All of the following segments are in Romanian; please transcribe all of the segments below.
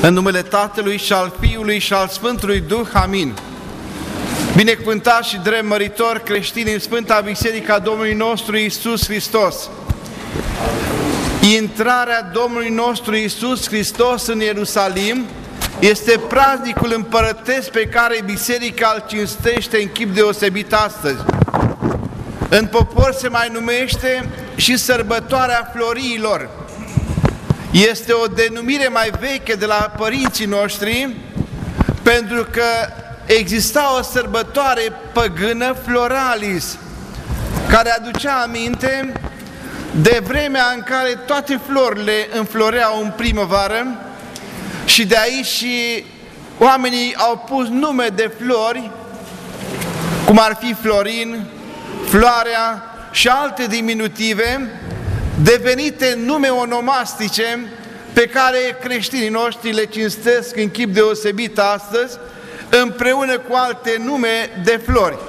În numele Tatălui și al Fiului și al Sfântului Duh, amin. Binecuvântați și drept măritori creștini în Sfânta Biserică a Domnului nostru Iisus Hristos. Intrarea Domnului nostru Iisus Hristos în Ierusalim este praznicul împărătesc pe care Biserica îl cinstește în chip deosebit astăzi. În popor se mai numește și sărbătoarea Floriilor. Este o denumire mai veche de la părinții noștri, pentru că exista o sărbătoare păgână, Floralis, care aducea aminte de vremea în care toate florile înfloreau în primăvară și de aici și oamenii au pus nume de flori, cum ar fi Florin, Floarea și alte diminutive, devenite nume onomastice pe care creștinii noștri le cinstesc în chip deosebit astăzi, împreună cu alte nume de flori.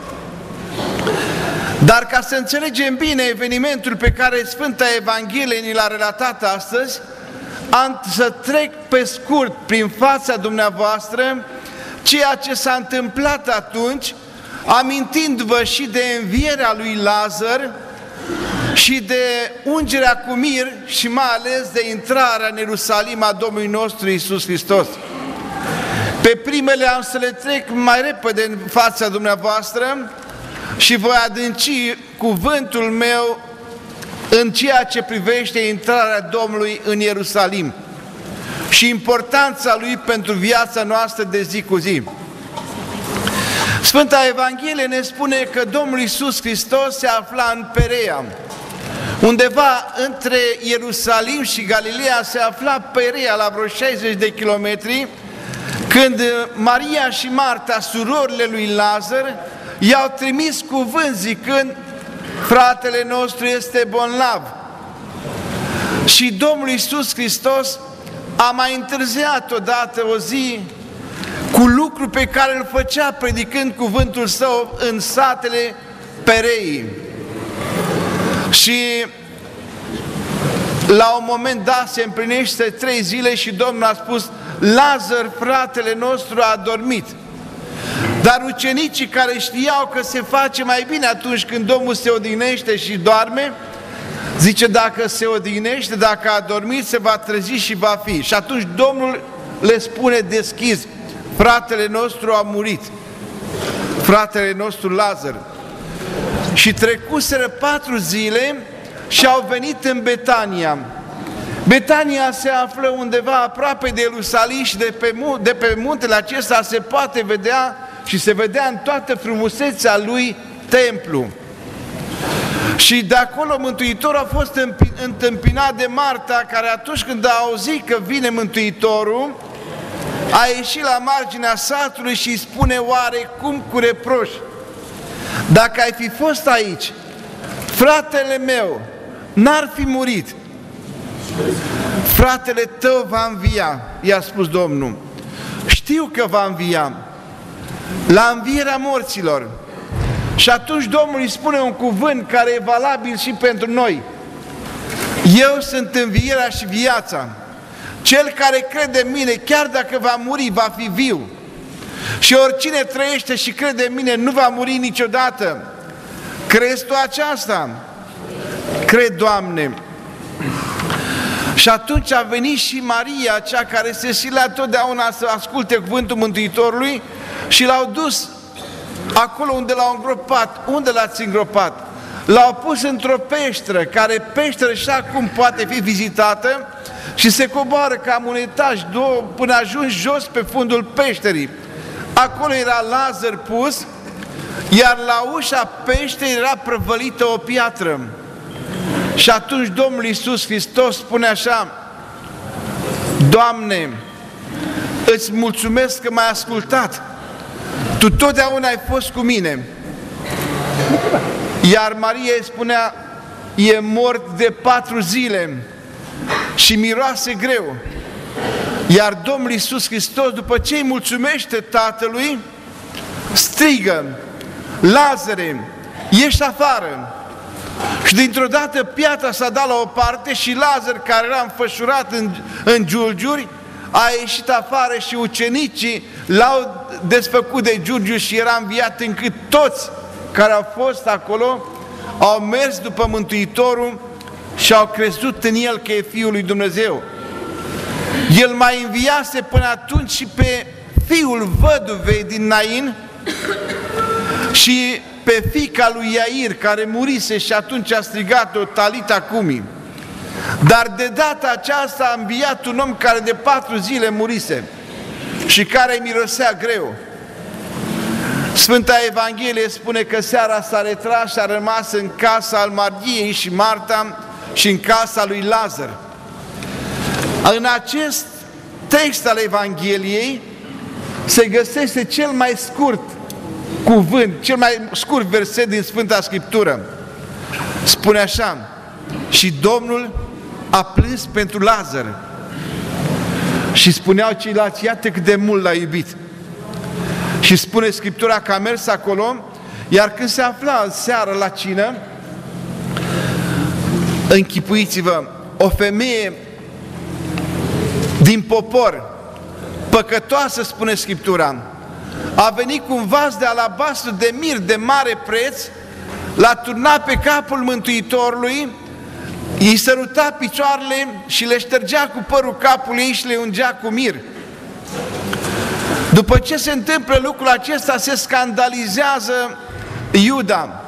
Dar ca să înțelegem bine evenimentul pe care Sfânta Evanghelie ni l-a relatat astăzi, am să trec pe scurt prin fața dumneavoastră ceea ce s-a întâmplat atunci, amintindu-vă și de învierea lui Lazar și de ungerea cu mir și mai ales de intrarea în Ierusalim a Domnului nostru Iisus Hristos. Pe primele am să le trec mai repede în fața dumneavoastră și voi adânci cuvântul meu în ceea ce privește intrarea Domnului în Ierusalim și importanța lui pentru viața noastră de zi cu zi. Sfânta Evanghelie ne spune că Domnul Iisus Hristos se afla în Perea. Undeva între Ierusalim și Galileea se afla Perea, la vreo 60 de kilometri, când Maria și Marta, surorile lui Lazar, i-au trimis cuvânt zicând: fratele nostru este bolnav. Și Domnul Iisus Hristos a mai întârziat odată o zi cu lucru pe care îl făcea predicând cuvântul său în satele Pereii. Și la un moment dat se împlinește 3 zile și Domnul a spus: Lazar, fratele nostru, a dormit. Dar ucenicii care știau că se face mai bine atunci când Domnul se odihnește și doarme, zice, dacă se odihnește, dacă a dormit, se va trezi și va fi. Și atunci Domnul le spune deschis: fratele nostru a murit, fratele nostru Lazar. Și trecuseră 4 zile și au venit în Betania. Betania se află undeva aproape de Ierusalim și de pe muntele acesta se poate vedea și se vedea în toată frumusețea lui templu. Și de acolo Mântuitorul a fost întâmpinat de Marta, care atunci când a auzit că vine Mântuitorul, a ieșit la marginea satului și îi spune oarecum cu reproș: dacă ai fi fost aici, fratele meu n-ar fi murit. Fratele tău va învia, i-a spus Domnul. Știu că va învia, la învierea morților. Și atunci Domnul îi spune un cuvânt care e valabil și pentru noi: eu sunt învierea și viața. Cel care crede în mine, chiar dacă va muri, va fi viu. Și oricine trăiește și crede în mine nu va muri niciodată. Crezi tu aceasta? Cred, Doamne. Și atunci a venit și Maria, cea care se silea totdeauna să asculte cuvântul Mântuitorului, și l-au dus acolo unde l-au îngropat. Unde l-ați îngropat? L-au pus într-o peșteră, care peșteră și acum poate fi vizitată, și se coboară cam un etaj, 2, până ajungi jos pe fundul peșterii. Acolo era Lazar pus, iar la ușa peșterii era prăvălită o piatră. Și atunci Domnul Iisus Hristos spune așa: Doamne, îți mulțumesc că m-ai ascultat. Tu totdeauna ai fost cu mine. Iar Maria îi spunea: e mort de 4 zile și miroase greu. Iar Domnul Iisus Hristos, după ce îi mulțumește Tatălui, strigă: Lazare, ieși afară! Și dintr-o dată piatra s-a dat la o parte și Lazar, care era înfășurat în giulgiuri, a ieșit afară și ucenicii l-au desfăcut de Giurgiu și era înviat, încât toți care au fost acolo au mers după Mântuitorul și au crezut în El că e Fiul lui Dumnezeu. El mai înviase până atunci și pe fiul văduvei din Nain și pe fiica lui Iair, care murise și atunci a strigat-o Talita Cumi. Dar de data aceasta a înviat un om care de 4 zile murise și care mirosea greu. Sfânta Evanghelie spune că seara s-a retras și a rămas în casa al Margiei și Marta și în casa lui Lazar. În acest text al Evangheliei se găsește cel mai scurt cuvânt, cel mai scurt verset din Sfânta Scriptură. Spune așa: și Domnul a plâns pentru Lazar. Și spuneau ceilalți: iată cât de mult l-a iubit. Și spune Scriptura că a mers acolo, iar când se afla seara la cină, închipuiți-vă, o femeie din popor, păcătoasă, spune Scriptura, a venit cu un vas de alabastru de mir de mare preț, l-a turnat pe capul Mântuitorului, îi săruta picioarele și le ștergea cu părul capului ei și le ungea cu mir. După ce se întâmplă lucrul acesta, se scandalizează Iuda.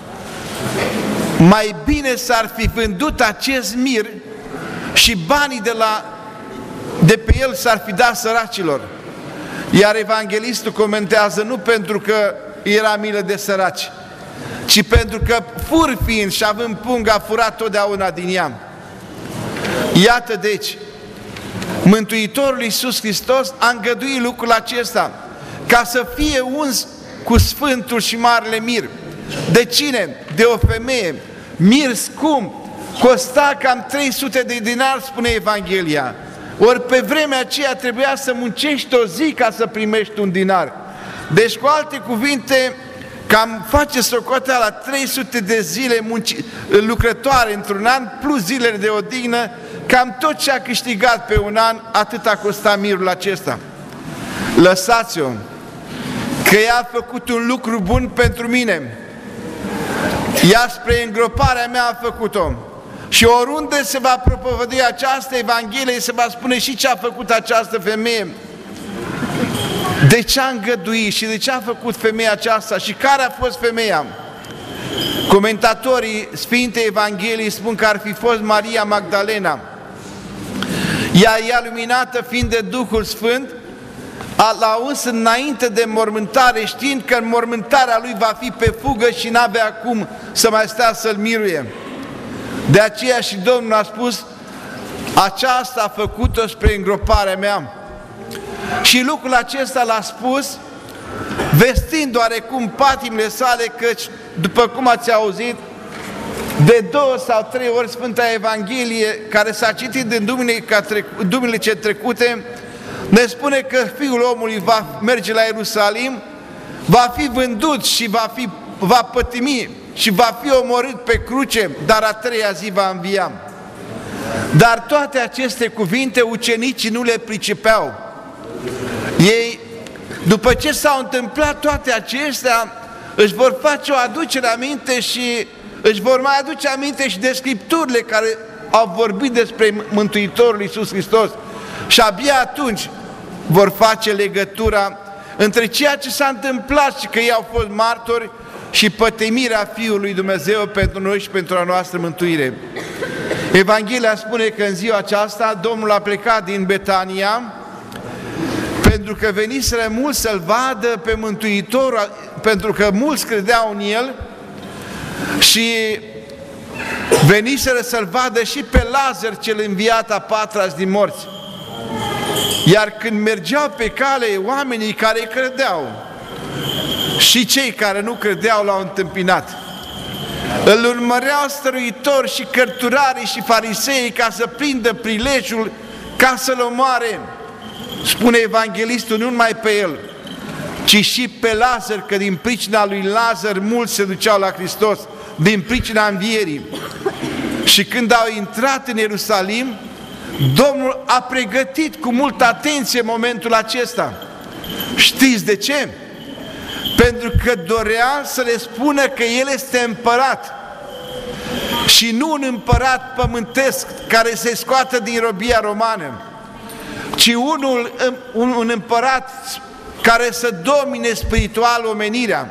Mai bine s-ar fi vândut acest mir și banii de pe el s-ar fi dat săracilor. Iar evanghelistul comentează: nu pentru că era milă de săraci, ci pentru că, fur fiind și având pungă, a furat totdeauna din ea. Iată deci, Mântuitorul Iisus Hristos a îngăduit lucrul acesta, ca să fie uns cu Sfântul și Marele Mir. De cine? De o femeie. Mir scump, costa cam 300 de dinari, spune Evanghelia. Ori pe vremea aceea trebuia să muncești o zi ca să primești un dinar. Deci, cu alte cuvinte, cam face socoteala 300 de zile lucrătoare într-un an, plus zilele de odihnă, cam tot ce a câștigat pe un an, atât a costat mirul acesta. Lăsați-o, că ea a făcut un lucru bun pentru mine. Ea spre îngroparea mea a făcut-o. Și oriunde se va propovădui această Evanghelie, se va spune și ce a făcut această femeie. De ce a îngăduit și de ce a făcut femeia aceasta și care a fost femeia? Comentatorii Sfintei Evangheliei spun că ar fi fost Maria Magdalena. Ea luminată fiind de Duhul Sfânt, l-a uns înainte de mormântare, știind că mormântarea lui va fi pe fugă și n-avea cum să mai stea să-l miruie. De aceea și Domnul a spus: aceasta a făcut-o spre îngroparea mea. Și lucrul acesta l-a spus vestind oarecum patimile sale, căci, după cum ați auzit, de 2 sau 3 ori Sfânta Evanghelie, care s-a citit în duminicile trecute, ne spune că Fiul omului va merge la Ierusalim, va fi vândut și va pătimi și va fi omorât pe cruce, dar a 3-a zi va învia. Dar toate aceste cuvinte ucenicii nu le pricepeau. Ei, după ce s-au întâmplat toate acestea, își vor face o aducere aminte și își vor mai aduce aminte și de Scripturile care au vorbit despre Mântuitorul Iisus Hristos. Și abia atunci vor face legătura între ceea ce s-a întâmplat și că ei au fost martori și pătimirea Fiului lui Dumnezeu pentru noi și pentru a noastră mântuire. Evanghelia spune că în ziua aceasta Domnul a plecat din Betania pentru că veniseră mulți să-L vadă pe Mântuitor, pentru că mulți credeau în El și veniseră să-L vadă și pe Lazar cel înviat a 4-a zi din morți. Iar când mergeau pe cale, oamenii care credeau și cei care nu credeau l-au întâmpinat. Îl urmăreau stăruitori și cărturarii și farisei ca să prindă prilejul ca să-L omoare. Spune evanghelistul, nu numai pe el, ci și pe Lazar, că din pricina lui Lazar mulți se duceau la Hristos, din pricina învierii. Și când au intrat în Ierusalim, Domnul a pregătit cu multă atenție momentul acesta. Știți de ce? Pentru că dorea să le spună că El este împărat și nu un împărat pământesc care se scoată din robia romană, ci un împărat care să domine spiritual omenirea.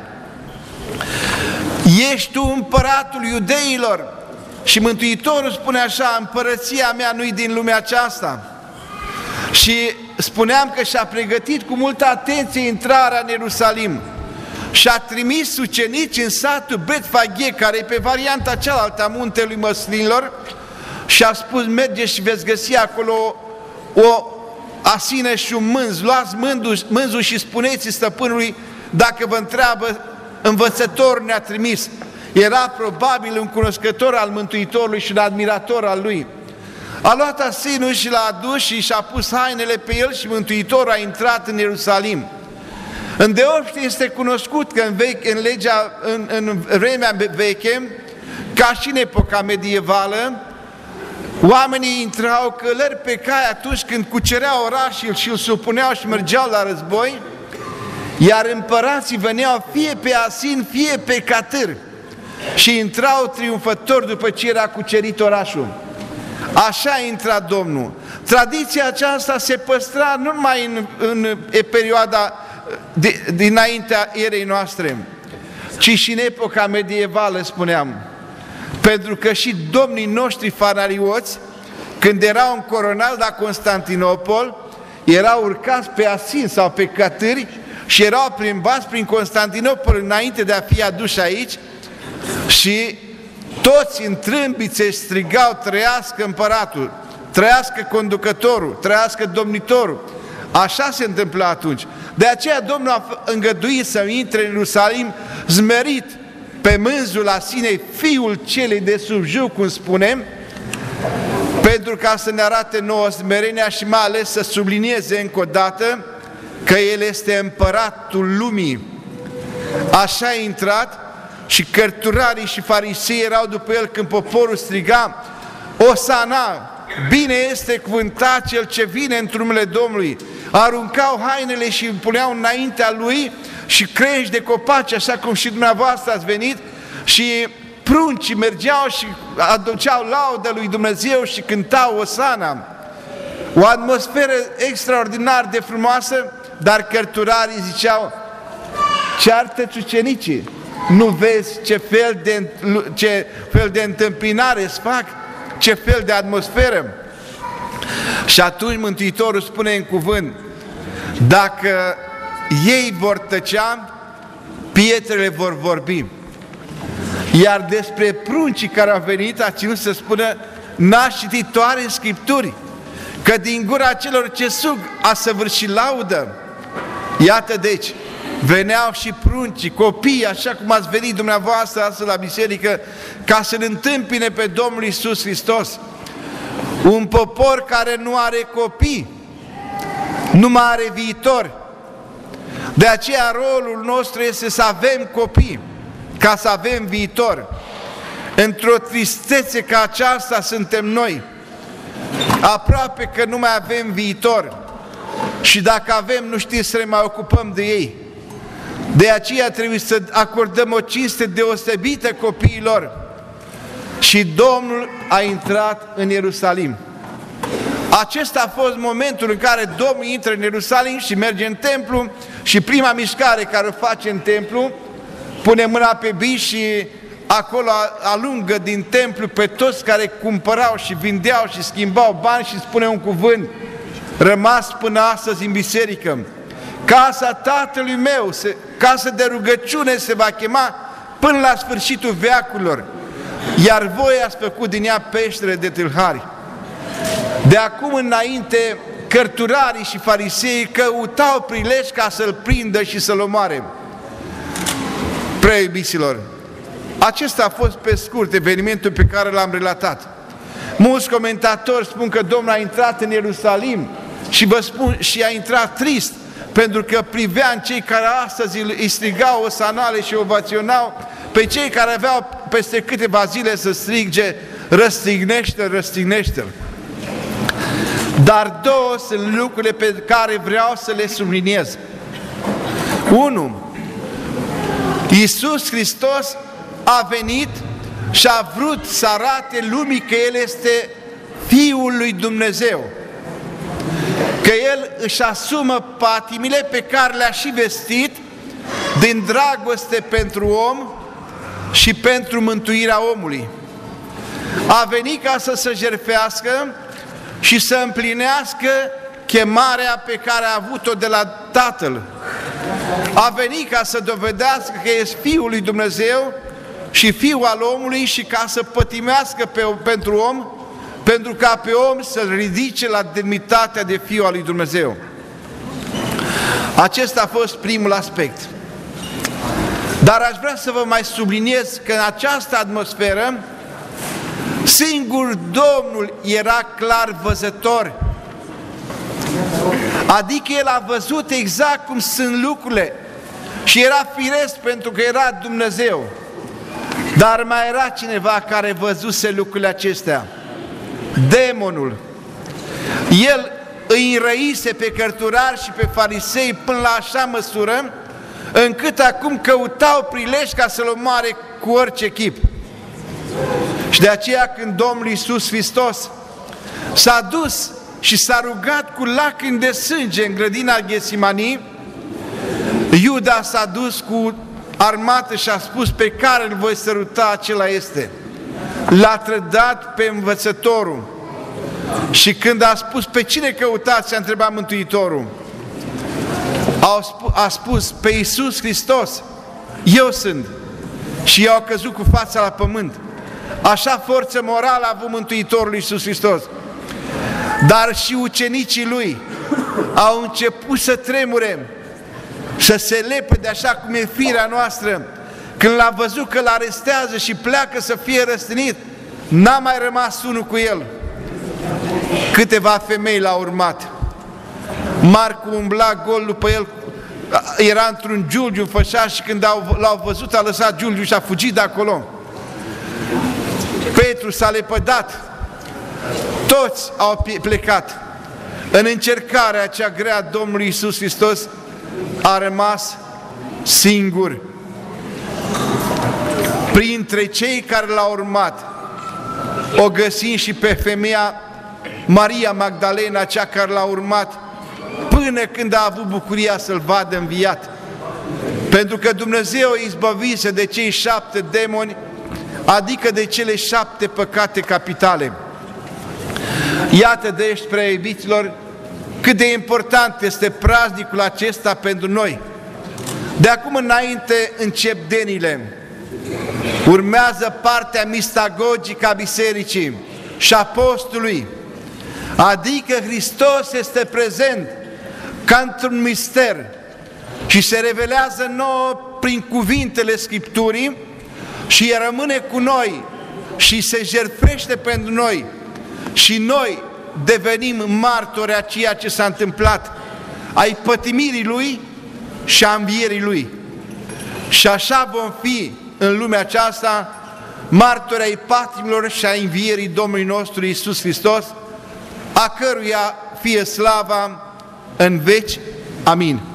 Ești tu împăratul iudeilor? Și Mântuitorul spune așa: împărăția mea nu-i din lumea aceasta. Și spuneam că și-a pregătit cu multă atenție intrarea în Ierusalim și a trimis ucenici în satul Betfaghe, care e pe varianta cealaltă a muntelui Măslinilor, și a spus: mergeți și veți găsi acolo o asină și un mânz, luați mânzul și spuneți stăpânului dacă vă întreabă, învățătorul ne-a trimis. Era probabil un cunoscător al Mântuitorului și un admirator al lui. A luat asinul și l-a adus și și-a pus hainele pe el și Mântuitorul a intrat în Ierusalim. Îndeopște este cunoscut că în vremea veche, ca și în epoca medievală, oamenii intrau călări pe cai atunci când cucereau orașul și îl supuneau și mergeau la război, iar împărații veneau fie pe asin, fie pe catâr și intrau triumfători după ce era cucerit orașul. Așa a intrat Domnul. Tradiția aceasta se păstra nu numai în perioada dinaintea erei noastre, ci și în epoca medievală, spuneam. Pentru că și domnii noștri fanarioți, când erau încoronați la Constantinopol, erau urcați pe asin sau pe catâri și erau plimbați prin Constantinopol înainte de a fi aduși aici și toți în trâmbițe strigau: trăiască împăratul, trăiască conducătorul, trăiască domnitorul. Așa se întâmpla atunci. De aceea Domnul a îngăduit să intre în Ierusalim zmerit pe mânzul asinei, fiul celei de subjug, cum spunem, pentru ca să ne arate nouă smerenia și mai ales să sublinieze încă o dată că El este împăratul lumii. Așa a intrat și cărturarii și farisei erau după El când poporul striga: Osana, bine este cuvântat Cel ce vine într numele Domnului. Aruncau hainele și îl puneau înaintea Lui și crengi de copaci, așa cum și dumneavoastră ați venit, și pruncii mergeau și aduceau laudă lui Dumnezeu și cântau Osana. O atmosferă extraordinar de frumoasă, dar cărturarii ziceau: ceartă-ți ucenicii, nu vezi ce fel de întâmpinare îți fac, ce fel de atmosferă? Și atunci Mântuitorul spune în cuvânt: dacă ei vor tăcea, pietrele vor vorbi. Iar despre pruncii care au venit a ținut să spună: n-ați citit toate Scripturi, că din gura celor ce sug a săvârșit laudă. Iată deci, veneau și pruncii, copiii, așa cum ați venit dumneavoastră astăzi la biserică, ca să-L întâmpine pe Domnul Iisus Hristos. Un popor care nu are copii, nu mai are viitor. De aceea rolul nostru este să avem copii, ca să avem viitor. Într-o tristețe ca aceasta suntem noi. Aproape că nu mai avem viitor. Și dacă avem, nu știm să ne mai ocupăm de ei. De aceea trebuie să acordăm o cinste deosebită copiilor. Și Domnul a intrat în Ierusalim. Acesta a fost momentul în care Domnul intră în Ierusalim și merge în templu și prima mișcare care o face în templu, pune mâna pe bici și acolo alungă din templu pe toți care cumpărau și vindeau și schimbau bani și spune un cuvânt rămas până astăzi în biserică: casa Tatălui meu, casă de rugăciune se va chema până la sfârșitul veacurilor, iar voi ați făcut din ea peștere de tâlhari. De acum înainte, cărturarii și fariseii căutau prilej ca să-L prindă și să-L omoare. Preiubiților, acesta a fost pe scurt evenimentul pe care l-am relatat. Mulți comentatori spun că Domnul a intrat în Ierusalim și vă spun, și a intrat trist, pentru că privea în cei care astăzi îi strigau osanale și ovaționau, pe cei care aveau peste câteva zile să strige: răstignește-L, răstignește-L. Dar două sunt lucrurile pe care vreau să le subliniez. 1. Iisus Hristos a venit și a vrut să arate lumii că El este Fiul lui Dumnezeu, că El își asumă patimile pe care le-a și vestit din dragoste pentru om și pentru mântuirea omului. A venit ca să se jertfească și să împlinească chemarea pe care a avut-o de la Tatăl. A venit ca să dovedească că este Fiul lui Dumnezeu și Fiul al omului și ca să pătimească pentru om, pentru ca pe om să-l ridice la demnitatea de Fiul al lui Dumnezeu. Acesta a fost primul aspect. Dar aș vrea să vă mai subliniez că în această atmosferă singur Domnul era clar văzător. Adică El a văzut exact cum sunt lucrurile și era firesc pentru că era Dumnezeu. Dar mai era cineva care văzuse lucrurile acestea. Demonul. El îi înrăise pe cărturari și pe farisei până la așa măsură încât acum căutau prilej ca să-L omoare cu orice chip. Și de aceea când Domnul Iisus Hristos s-a dus și s-a rugat cu lacrimi de sânge în grădina Ghesimanii, Iuda s-a dus cu armată și a spus: pe care îl voi săruta, acela este. L-a trădat pe învățătorul. Și când a spus: pe cine căutați, a întrebat Mântuitorul. A spus: pe Iisus Hristos, eu sunt. Și i-au căzut cu fața la pământ. Așa forță morală a avut Mântuitorul Iisus Hristos. Dar și ucenicii Lui au început să tremure, să se lepede așa cum e firea noastră. Când l-a văzut că l-arestează și pleacă să fie răstignit, n-a mai rămas unul cu el. Câteva femei l-au urmat. Marcu umbla gol după el, era într-un giulgiu fășaș și când l-au văzut a lăsat giulgiu și a fugit de acolo. Petru s-a lepădat. Toți au plecat. În încercarea cea grea, Domnul Iisus Hristos a rămas singur. Printre cei care l-au urmat o găsim și pe femeia Maria Magdalena, cea care l-a urmat până când a avut bucuria să-L vadă înviat. Pentru că Dumnezeu îi izbăvise de cei 7 demoni, adică de cele 7 păcate capitale. Iată deci, prea iubiților, cât de important este praznicul acesta pentru noi. De acum înainte încep denile. Urmează partea mistagogică a bisericii și a postului. Adică Hristos este prezent ca într-un mister și se revelează nouă prin cuvintele Scripturii și rămâne cu noi și se jertfește pentru noi și noi devenim martori a ceea ce s-a întâmplat, ai pătimirii Lui și a învierii Lui. Și așa vom fi în lumea aceasta martori ai patimilor și a învierii Domnului nostru Iisus Hristos, a căruia fie slava în veci. Amin.